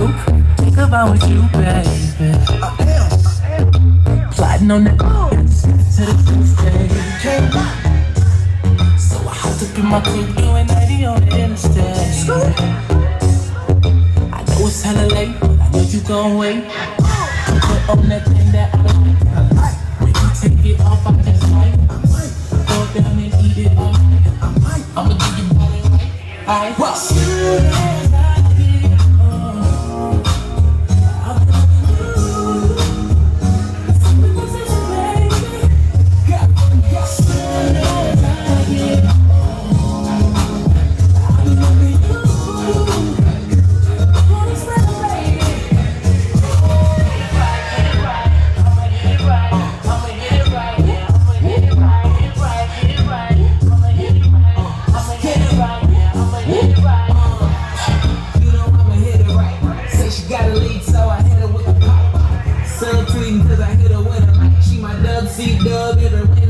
loop. Think about with you, baby. Plotting on the to the stage. So I hopped up in my coupe, doing 90 on the interstate. I know it's hella late, but I know you gon' wait. Put on that thing that I like. When you take it off, I just might go down and eat it all. I'ma do you body right. Alright, well, soon as I get home, I'll be you. Something to say, baby. Soon as I get home, I'll be loving you. I wanna celebrate it. Cause I hit her with a light. She my Dub C Dub, hit her